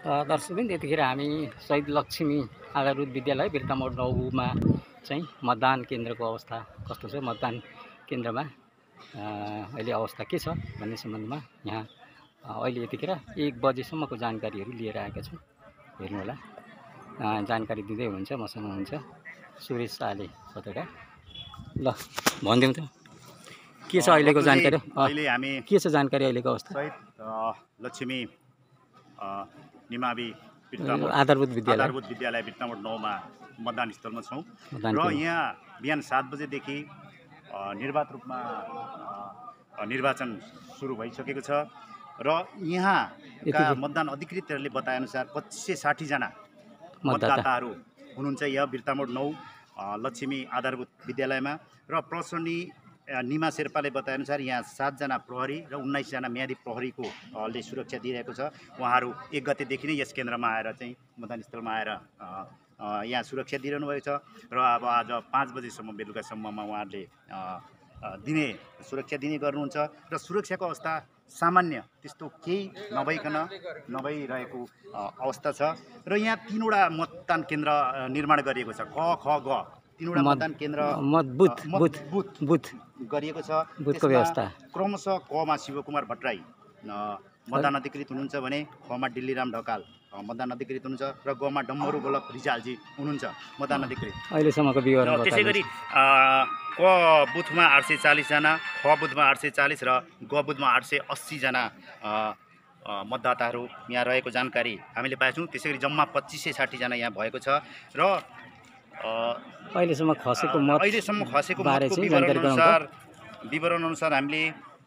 दर्शकबिन त्यतिखेर हामी शहीद लक्ष्मी आधारभूत विद्यालय बिर्तामोड 9 मा चाहिँ मतदान केन्द्रको अवस्था कस्तो छ, मतदान केन्द्रमा अहिले अवस्था के छ भन्ने सम्बन्धमा यहाँ अहिले यतिखेर 1 बजेसम्मको जानकारीहरू लिएर आएका छौँ। हेर्नु होला, जानकारी दिँदै हुनुहुन्छ, मसँग हुनुहुन्छ सुरेश शाहले पत्रकार। ल भनिदिउँ त के छ अहिलेको जानकारी? अहिले हामी के छ जानकारी अहिलेको अवस्था? शहीद लक्ष्मी निमावि आधारभूत विद्यालय बिर्तामोड 9 मा मतदान स्थलमा छौँ र यहाँ बिहान 7 बजेदेखि निर्वाध रूपमा निर्वाचन सुरु भइसकेको छ र यहाँका मतदान अधिकृतहरूले बताएअनुसार 2560 जना मतदाताहरू हुनुहुन्छ यहाँ बिर्तामोड 9 लक्ष्मी आधारभूत विद्यालयमा र प्रसन्नी निमा शेर्पाले बताएअनुसार यहाँ 7 जना प्रहरी र 19 जना म्यादी प्रहरीको ले सुरक्षा दिइरहेको छ। उहाँहरू 1 गतेदेखि नै यस केन्द्रमा आएर चाहिँ मतदान स्थलमा आएर यहाँ सुरक्षा दिइरहनु भएको छ र अब आज 5 बजेसम्म बेलुकासम्ममा उहाँहरूले दिने सुरक्षा दिने गर्नुहुन्छ र सुरक्षाको अवस्था सामान्य त्यस्तो केही नभइरहेको अवस्था छ र यहाँ 3वटा मतदान केन्द्र निर्माण गरिएको छ। क ख ग 3वटा मतदान केन्द्र बुथ गरिएको छ। बुथको व्यवस्था क्रमशः कमा शिवकुमार भट्टराई मतदान अधिकृत हुनुहुन्छ भने खमा डिल्लीराम ढकाल मतदान अधिकृत हुनुहुन्छ र गमा डम्बरू वल्लभ रिजालजी हुनुहुन्छ मतदान अधिकृत अहिलेसम्मको विवरण। त्यसै गरी क बुथमा 840 जना, ख बुथमा 840 र ग बुथमा 880 जना मतदाताहरू यहाँ रहेको जानकारी हामीले पाएछौँ। त्यसै गरी जम्मा 2560 जना यहाँ भएको छ र अहिलेसम्म खसेको मतको विवरण अनुसार हामीले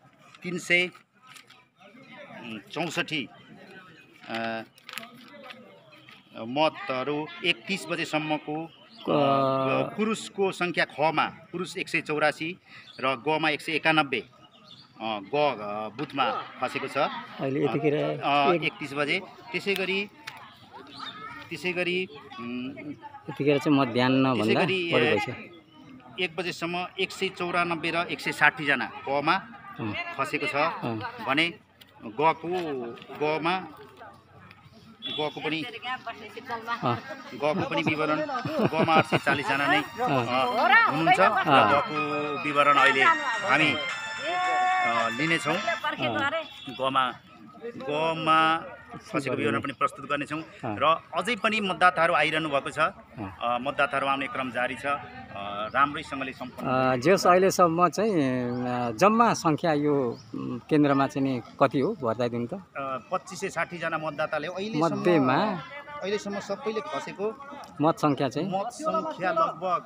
364 मतहरू 31 बजेसम्मको पुरुषको सङ्ख्या खमा पुरुष 184 र गमा 191 ग बुथमा खसेको छ अहिले यतिखेर 31 बजे। त्यसै गरी यतिखेर चाहिँ मध्याह्न भन्दा बढी भइसक्यो। 1 बजेसम्म 194 र 160 जना कमा खसेको छ भने गको पनि विवरण गमा 840 जना नै हुनुहुन्छ। गको विवरण अहिले हामी लिनेछौँ। गमा खसेको विवरण पनि प्रस्तुत गर्नेछौँ र अझै पनि मतदाताहरू आइरहनु भएको छ। मतदाताहरू आउने क्रम जारी छ, राम्रैसँगले सम्पन्न। जस अहिलेसम्म चाहिँ जम्मा सङ्ख्या यो केन्द्रमा चाहिँ नि कति हो बताइदिनु त? 2560 जना मतदाताले अहिलेसम्म सबैले खसेको मत सङ्ख्या लगभग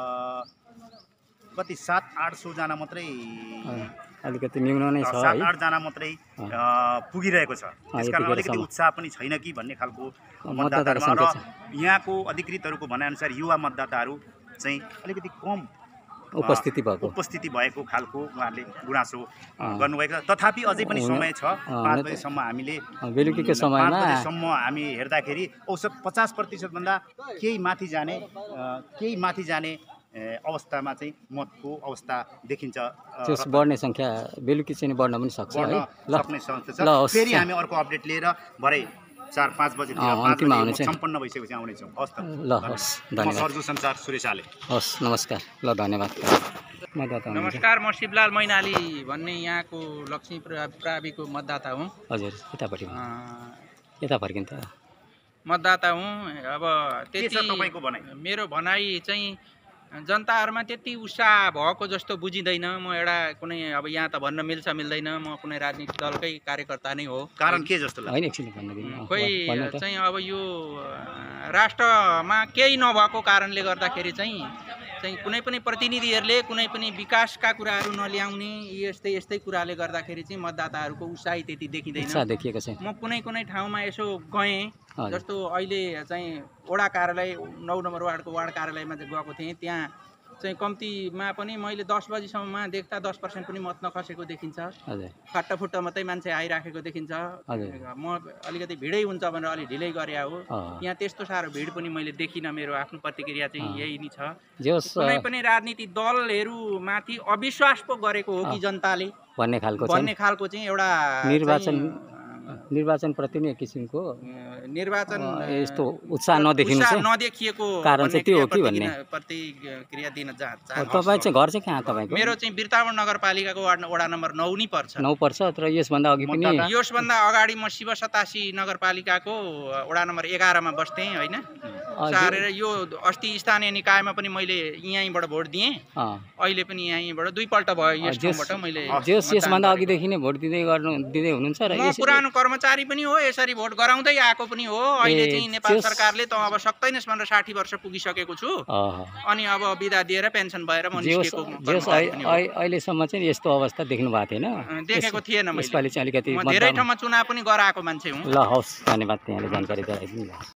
कति 700-800 जना मात्रै, अलिकति न्यून नै छ, 7-8 जना मात्रै पुगिरहेको छ। त्यसकारण अलिकति उत्साह पनि छैन कि भन्ने खालको मतदाताहरूमा र यहाँको अधिकृतहरूको भनाइअनुसार युवा मतदाताहरू चाहिँ अलिकति कम उपस्थिति भएको खालको उहाँहरूले गुनासो गर्नुभएको छ। तथापि अझै पनि समय छ। 5 बजेसम्म हामीले बेलुकीको समयमा 5 बजेसम्म हामी हेर्दाखेरि औसत 50% भन्दा केही माथि जाने अवस्थामा चाहिँ मतको अवस्था देखिन्छ। त्यस बढ्ने सङ्ख्या बेलुकी चाहिँ बढ्न पनि सक्छ है। फेरि हामी अर्को अपडेट लिएर भरे 4-5 बजे सम्पन्न भइसकेपछि आउनेछौँ। हस् त, ल हस्, धन्यवाद। सर्जु संसार सुरेश आले। हस्, नमस्कार, ल धन्यवाद। नमस्कार, म शिवलाल मैनाली भन्ने यहाँको लक्ष्मी प्राविको मतदाता हुँ। हजुर, यता फर्किन्छ मतदाता हुँ। अब मेरो भनाइ चाहिँ जनताहरूमा त्यति उत्साह भएको जस्तो बुझिँदैन। म एउटा कुनै अब यहाँ त भन्न मिल्छ मिल्दैन, म कुनै राजनीतिक दलकै कार्यकर्ता नै हो। कारण के जस्तो लाग्छ? खोइ चाहिँ अब यो राष्ट्रमा केही नभएको कारणले गर्दाखेरि चाहिँ कुनै पनि प्रतिनिधिहरूले कुनै पनि विकासका कुराहरू नल्याउने यस्तै कुराले गर्दाखेरि चाहिँ मतदाताहरूको उत्साही त्यति देखिँदैन। म कुनै ठाउँमा यसो गएँ, जस्तो अहिले चाहिँ वडा कार्यालय 9 नम्बर वार्डको वार्ड कार्यालयमा चाहिँ गएको थिएँ। त्यहाँ चाहिँ कम्तीमा पनि मैले 10 बजीसम्ममा देख्दा 10% पनि मत नखसेको देखिन्छ। फाटाफुट्टा मात्रै मान्छे आइराखेको देखिन्छ। म अलिकति भिडै हुन्छ भनेर अलि ढिलै गरे हो। यहाँ त्यस्तो साह्रो भिड पनि मैले देखिनँ। मेरो आफ्नो प्रतिक्रिया चाहिँ यही नै छ। कुनै पनि राजनीतिक दलहरू माथि अविश्वास पो गरेको हो कि जनताले भन्ने खालको चाहिँ एउटा निर्वाचनप्रति नै एक किसिमको निर्वाचन यस्तो उत्साह नदेखिनु चाहिँ नदेखिएको कारण चाहिँ त्यो हो कि भन्ने प्रतिक्रिया दिन तपाईँ चाहिँ घर चाहिँ कहाँ तपाईँको? मेरो चाहिँ बिर्तामोड नगरपालिकाको वडा नम्बर 9 नै पर्छ। 9 पर्छ। तर यसभन्दा अघि पनि यसभन्दा अगाडि म शिव 87 नगरपालिकाको वडा नम्बर 11 मा बस्थेँ होइन। सारेर यो अस्ति स्थानीय निकायमा पनि मैले यहीँबाट भोट दिएँ। अहिले पनि यहीँबाट 2 पल्ट भयो यसबाट मैले। यसभन्दा अघिदेखि नै भोट दिँदै हुनुहुन्छ र म पुरानो कर्मचारी पनि हो, यसरी भोट गराउँदै आएको पनि हो। अहिले चाहिँ नेपाल सरकारले त अब सक्दैनस् भनेर 60 वर्ष पुगिसकेको छु। अनि अब बिदा दिएर पेन्सन भएर म निस्केको। अहिलेसम्म चाहिँ यस्तो अवस्था देख्नु भएको थिएन? देखेको थिएन मैले। यसपालि चाहिँ अलिकति म धेरै ठाउँमा चुनाव पनि गराएको मान्छे हुँ। ल हवस्, धन्यवाद यहाँले जानकारी गराइदिनु।